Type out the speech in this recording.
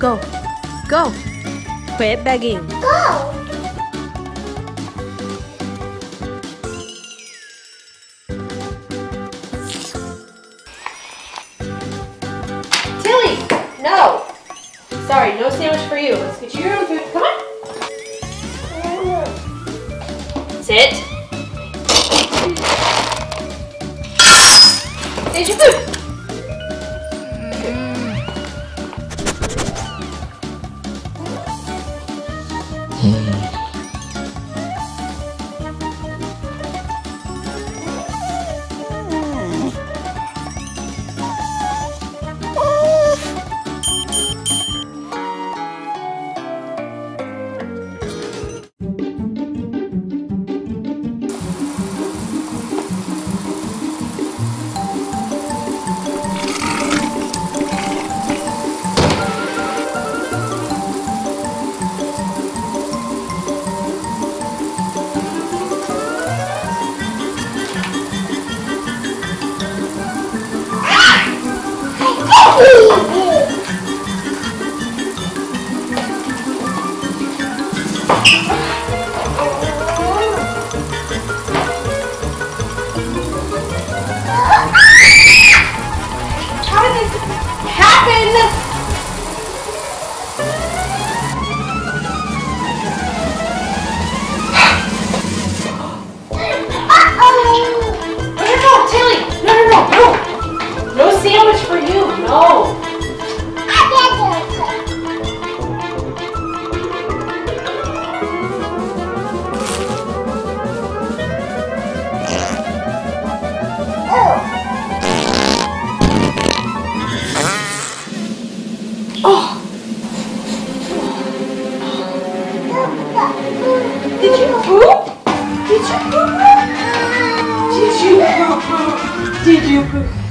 Go. Go. Quit begging. Go. Tilly, no. Sorry, no sandwich for you. Let's get you your own food. Come on. Sit. There's your food. How did this happen? No, Tilly! No! No sandwich for you, no! Oh! Did you poop? Did you poop? Did you poop? Did you poop?